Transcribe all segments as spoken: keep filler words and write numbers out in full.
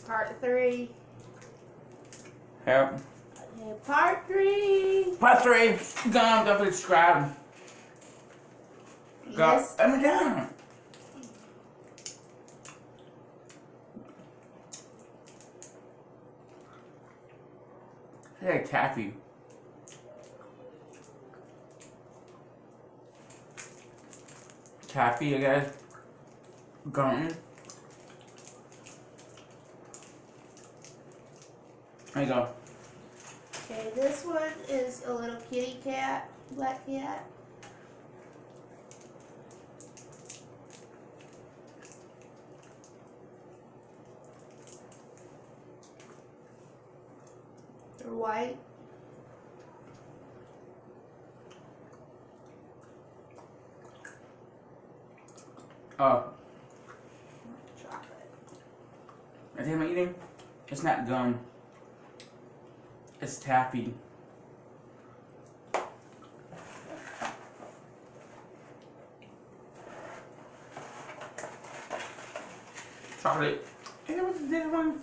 Part three. Yep. Okay, part three. Part three. Gum, don't forget to subscribe. Go. Yes. Let me down. Hey, taffy. Taffy, you guys. Gum. There you go. Okay, this one is a little kitty cat, black cat. They're white. Oh, Chocolate. I think I'm eating. It's not gum. It's taffy. Chocolate. Hey, what's this one?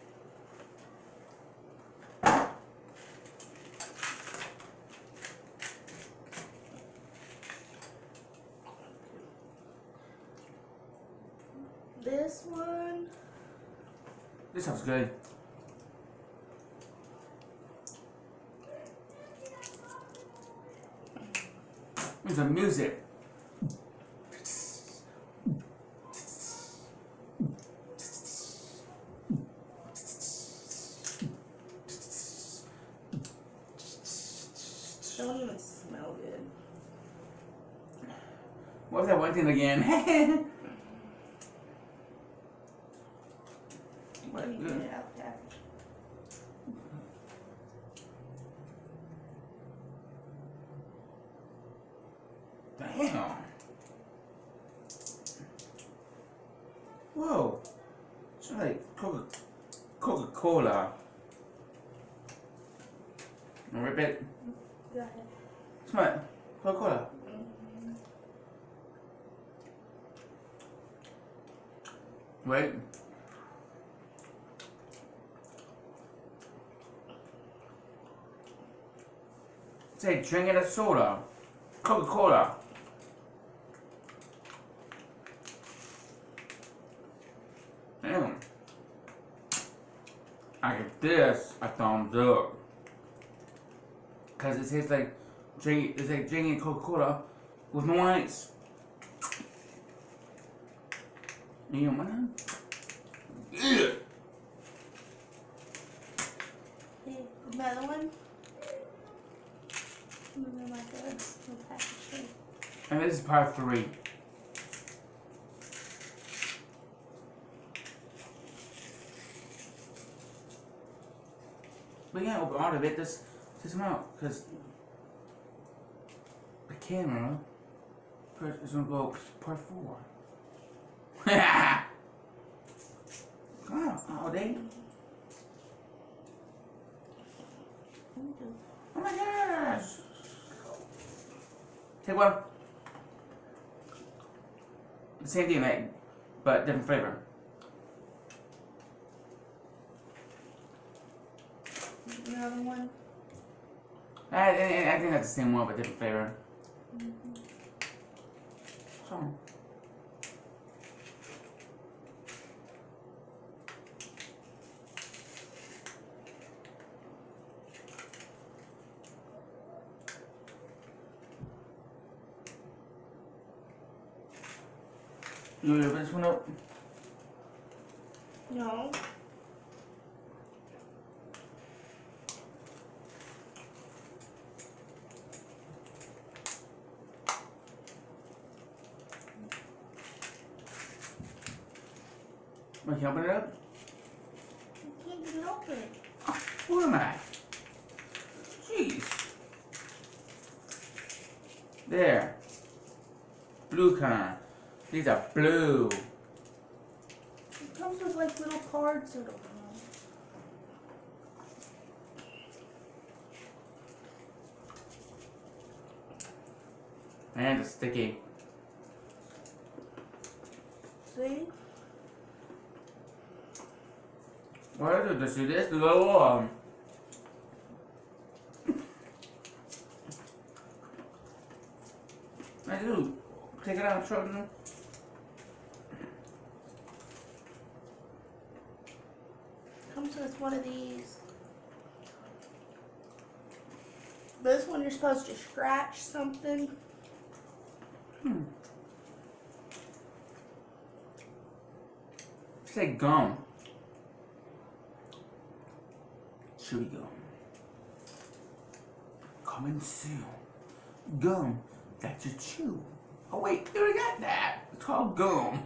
This one. This sounds good. There's some music. Don't even smell good. What's that one thing again? What do you get it out there? Damn. Whoa. It's like Coca Coca-Cola. Rip it. Go ahead. Smell it. Coca-Cola. Mm-hmm. Wait. Say drinking a soda. Coca-Cola. Damn. I give this a thumbs up. Cause it tastes like drink it's like drinking Coca-Cola with no ice. You know what? Yeah. Hey, another one. Mm, like a little package. And this is part three. But yeah, open all of it. This this out because the camera is gonna go part four. Come on, all day. Oh my gosh! Take one. The same thing, mate, but different flavor. Another one. I, I, I think that's the same one, but different flavor. Mm-hmm. So. You want to open this one up? No. Wait, can you open it up? I can't get it open. Oh, who am I? Jeez. There. Blue kind. These are blue. It comes with like little cards or something. And it's sticky. See? What is it? Just do this, the little um. I do. Take it out, children. Comes with one of these. This one you're supposed to scratch something. Hmm. It's like gum. Chewy gum. Coming soon. Gum that you chew. Oh wait, you already got that. It's called gum.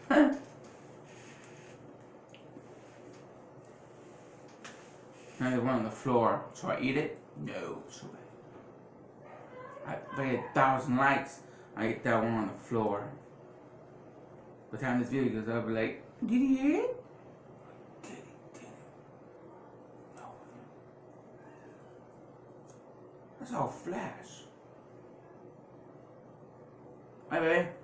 Now there's one on the floor. So I eat it? No. So I, if I get a thousand likes, I eat that one on the floor. By the time this video goes, I'll be like, did he hear it? Did he? Did he? No. That's all flash. Bye, baby.